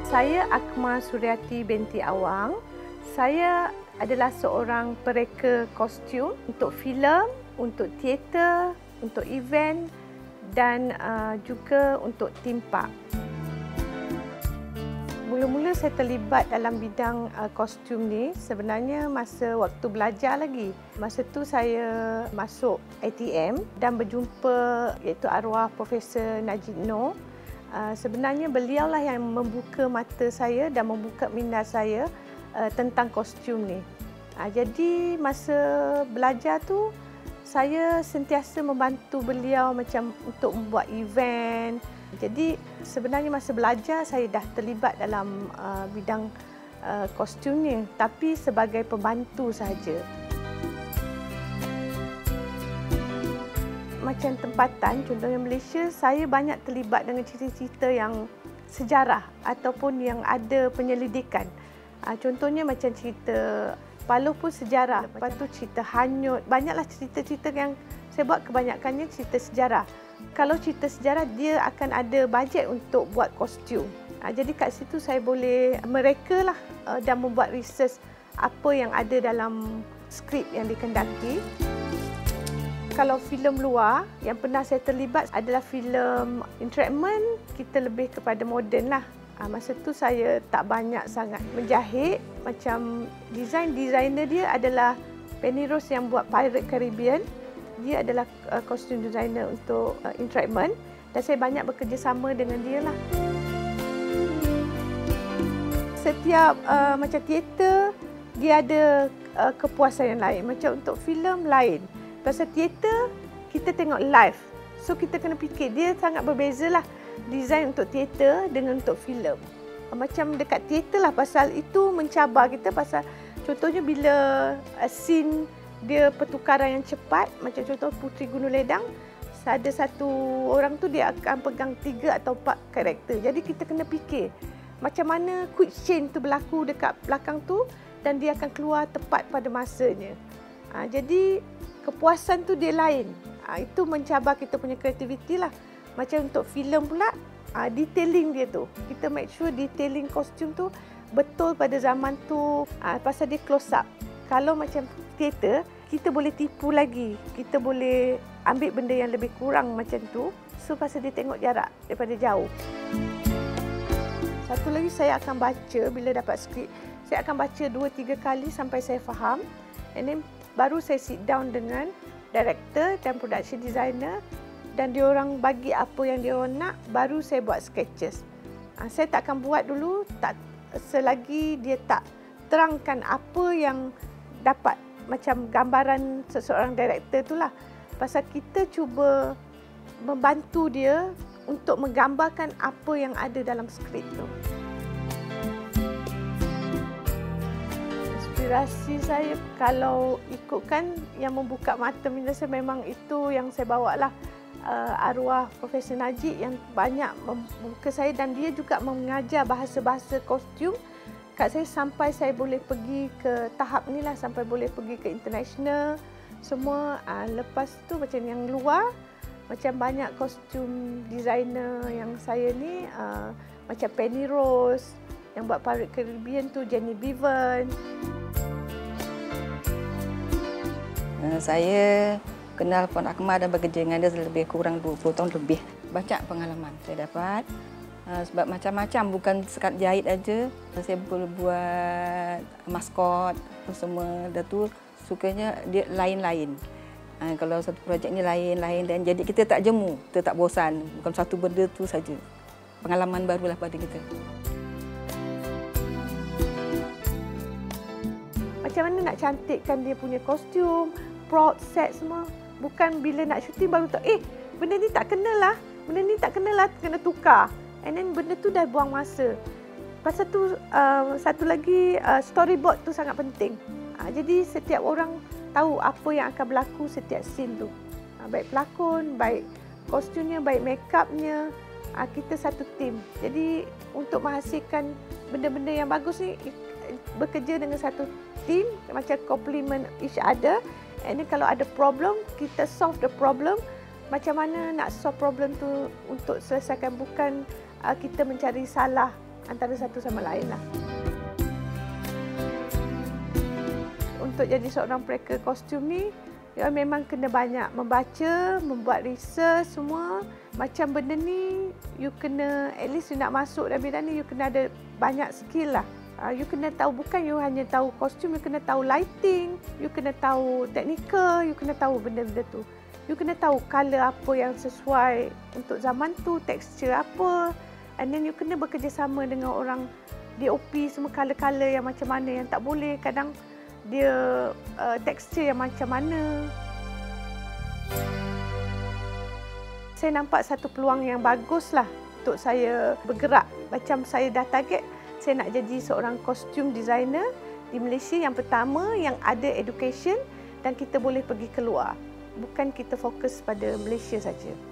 Saya Akma Suriati Awang. Saya adalah seorang pereka kostum untuk filem, untuk teater, untuk event dan juga untuk theme park. Mula-mula saya terlibat dalam bidang kostum ni sebenarnya masa waktu belajar lagi. Masa tu saya masuk ATM dan berjumpa iaitu arwah Profesor Najib Noor. Sebenarnya beliaulah yang membuka mata saya dan membuka minda saya tentang kostum ni. Jadi masa belajar tu saya sentiasa membantu beliau macam untuk membuat event. Jadi sebenarnya masa belajar saya dah terlibat dalam bidang kostum ni, tapi sebagai pembantu sahaja. Macam tempatan, contohnya Malaysia, saya banyak terlibat dengan cerita-cerita yang sejarah ataupun yang ada penyelidikan. Contohnya macam cerita Paloh pun sejarah, lepas tu cerita Hanyut. Banyaklah cerita-cerita yang saya buat, kebanyakannya cerita sejarah. Kalau cerita sejarah, dia akan ada bajet untuk buat kostum. Jadi kat situ saya boleh mereka lah dan membuat research apa yang ada dalam skrip yang dikendaki. Kalau filem luar yang pernah saya terlibat adalah filem Entrapment, kita lebih kepada moden lah. Masa tu saya tak banyak sangat menjahit. Macam designer dia adalah Penny Rose yang buat Pirate Caribbean. Dia adalah kostum designer untuk Entrapment dan saya banyak bekerjasama dengan dia lah. Setiap macam teater, dia ada kepuasan yang lain. Macam untuk filem lain. Pasal teater, kita tengok live. So, kita kena fikir, dia sangat berbeza lah. Design untuk teater dengan untuk filem. Macam dekat teater lah, pasal itu mencabar kita. Pasal contohnya bila scene dia pertukaran yang cepat, macam contoh Puteri Gunung Ledang, ada satu orang tu dia akan pegang 3 atau 4 karakter. Jadi kita kena fikir, macam mana quick change tu berlaku dekat belakang tu dan dia akan keluar tepat pada masanya. Jadi kepuasan tu dia lain. Itu mencabar kita punya kreativiti lah. Macam untuk filem pula, detailing dia tu. Kita make sure detailing kostum tu betul pada zaman tu. Pasal dia close up. Kalau macam teater, kita boleh tipu lagi. Kita boleh ambil benda yang lebih kurang macam tu. So pasal dia tengok jarak daripada jauh. Satu lagi saya akan baca bila dapat skrip. Saya akan baca 2-3 kali sampai saya faham. And then baru saya sit down dengan director dan production designer dan diorang bagi apa yang diorang nak, baru saya buat sketches. Saya tak akan buat dulu selagi dia tak terangkan apa yang dapat macam gambaran seseorang director itulah. Pasal kita cuba membantu dia untuk menggambarkan apa yang ada dalam skrip tu. Inspirasi saya kalau ikutkan yang membuka mata minda saya, memang itu yang saya bawa lah. Arwah Profesor Najib yang banyak membuka saya dan dia juga mengajar bahasa-bahasa kostum kat saya sampai saya boleh pergi ke tahap ni lah, sampai boleh pergi ke international semua. Lepas tu macam yang luar, macam banyak kostum designer yang saya ni macam Penny Rose yang buat Pirate Caribbean tu, Jenny Bevan. Saya kenal Puan Akma dan bekerja dengan dia lebih kurang 20 tahun lebih. Banyak pengalaman saya dapat. Sebab macam-macam, bukan sekat jahit aja. Saya boleh buat maskot semua. Dan tu sukanya dia lain-lain. Kalau satu projek ni lain-lain dan jadi kita tak jemu, kita tak bosan. Bukan satu benda tu saja. Pengalaman barulah pada kita. Macam mana nak cantikkan dia punya kostum, prop set semua. Bukan bila nak syuting baru tahu, benda ni tak kena lah, benda ni tak kena lah, kena tukar. And then benda tu dah buang masa. Pasal tu satu lagi storyboard tu sangat penting. Jadi setiap orang tahu apa yang akan berlaku setiap scene tu. Baik pelakon, baik kostumnya, baik make-upnya. Kita satu tim. Jadi untuk menghasilkan benda-benda yang bagus ni, bekerja dengan satu tim, macam complement each other. And then kalau ada problem, kita solve the problem. Macam mana nak solve problem tu untuk selesaikan, bukan kita mencari salah antara satu sama lain lah. Untuk jadi seorang pereka kostum ni, memang kena banyak membaca, membuat research semua. Macam benda ni, you kena, at least you nak masuk dalam bidang ni, you kena ada banyak skill lah. You kena tahu, bukan you hanya tahu kostum, you kena tahu lighting, you kena tahu teknikal, you kena tahu benda-benda tu. You kena tahu colour apa yang sesuai untuk zaman tu, tekstur apa. And then you kena bekerjasama dengan orang DOP, semua colour-colour yang macam mana, yang tak boleh. Kadang dia tekstur yang macam mana. Saya nampak satu peluang yang bagus lah untuk saya bergerak. Macam saya dah target, saya nak jadi seorang kostum designer di Malaysia yang pertama yang ada education dan kita boleh pergi keluar. Bukan kita fokus pada Malaysia saja.